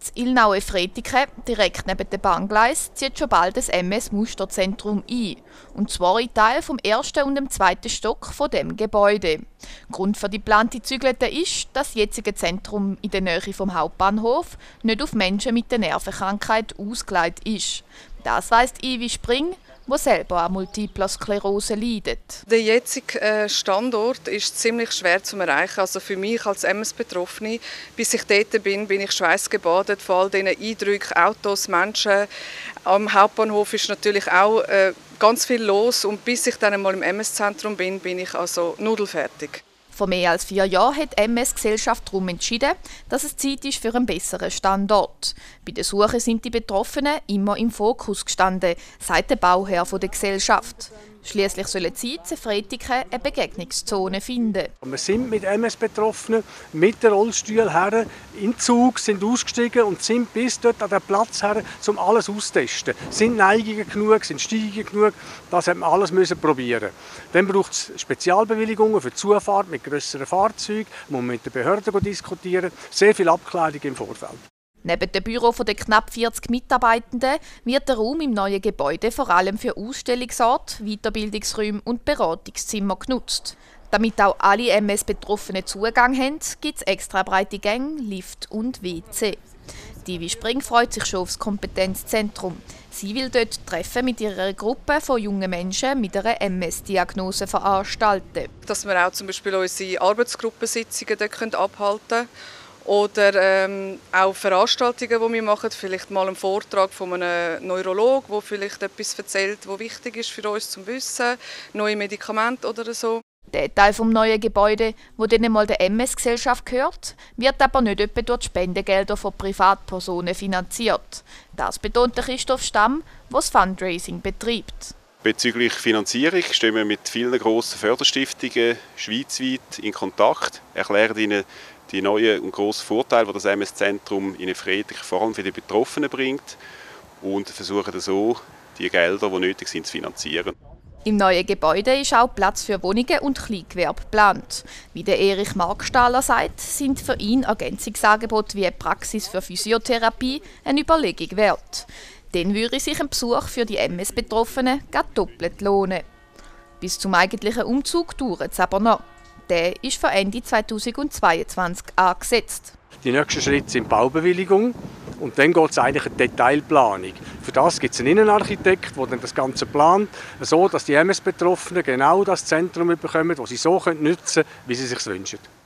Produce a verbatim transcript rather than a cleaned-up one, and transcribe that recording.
In Ilnaue-Fretiken, direkt neben dem Bahngleis, zieht schon bald das M S-Musterzentrum ein. Und zwar in Teil vom ersten und dem zweiten Stock von dem Gebäude. Grund für die geplante Zügelte ist, dass das jetzige Zentrum in der Nähe vom Hauptbahnhof nicht auf Menschen mit der Nervenkrankheit ausgelegt ist. Das weiss Ivi Spring, wo selber an Multipler Sklerose leidet. Der jetzige Standort ist ziemlich schwer zu erreichen. Also für mich als M S-Betroffene, bis ich dort bin, bin ich schweißgebadet von all diesen Eindrücken, Autos, Menschen. Am Hauptbahnhof ist natürlich auch äh, ganz viel los und bis ich dann einmal im M S-Zentrum bin, bin ich also nudelfertig. Vor mehr als vier Jahren hat die M S-Gesellschaft darum entschieden, dass es Zeit ist für einen besseren Standort. Bei der Suche sind die Betroffenen immer im Fokus gestanden, sagt der Bauherr der Gesellschaft. Schliesslich sollen sie in Fretiken eine Begegnungszone finden. Wir sind mit M S-Betroffenen mit den Rollstuhl her in Zug, sind ausgestiegen und sind bis dort an den Platz her, um alles auszutesten. Sind Neigungen genug, sind Steigungen genug, das hat man alles müssen probieren. Dann braucht es Spezialbewilligungen für die Zufahrt mit grösseren Fahrzeugen, wo man mit den Behörden diskutieren. Sehr viel Abklärung im Vorfeld. Neben dem Büro der knapp vierzig Mitarbeitenden wird der Raum im neuen Gebäude vor allem für Ausstellungsorte, Weiterbildungsräume und Beratungszimmer genutzt. Damit auch alle M S-Betroffenen Zugang haben, gibt es extra breite Gänge, Lift und W C. Ivi Spring freut sich schon aufs Kompetenzzentrum. Sie will dort Treffen mit ihrer Gruppe von jungen Menschen mit einer M S-Diagnose veranstalten. Dass wir auch zum Beispiel unsere Arbeitsgruppensitzungen dort abhalten können. Oder ähm, auch Veranstaltungen, die wir machen, vielleicht mal einen Vortrag von einem Neurologen, der vielleicht etwas erzählt, was wichtig ist für uns zum Wissen, neue Medikamente oder so. Der Teil des neuen Gebäudes, wo dann einmal der M S-Gesellschaft gehört, wird aber nicht etwa durch die Spendengelder von Privatpersonen finanziert. Das betont Christoph Stamm, der das Fundraising betreibt. Bezüglich Finanzierung stehen wir mit vielen grossen Förderstiftungen schweizweit in Kontakt, erklären ihnen die neuen und grossen Vorteile, die das M S-Zentrum in Fretiken vor allem für die Betroffenen bringt und versuchen so, die Gelder, die nötig sind, zu finanzieren. Im neuen Gebäude ist auch Platz für Wohnungen und Kleingewerbe geplant. Wie der Erich Markstaller sagt, sind für ihn Ergänzungsangebote wie eine Praxis für Physiotherapie eine Überlegung wert. Dann würde sich ein Besuch für die M S-Betroffenen gerade doppelt lohnen. Bis zum eigentlichen Umzug dauert es aber noch. Der ist für Ende zweitausendzweiundzwanzig angesetzt. Die nächsten Schritte sind Baubewilligung und dann geht es eigentlich in die Detailplanung. Für das gibt es einen Innenarchitekt, der dann das Ganze plant, so dass die M S-Betroffenen genau das Zentrum bekommen, das sie so nutzen können, wie sie es sich wünschen.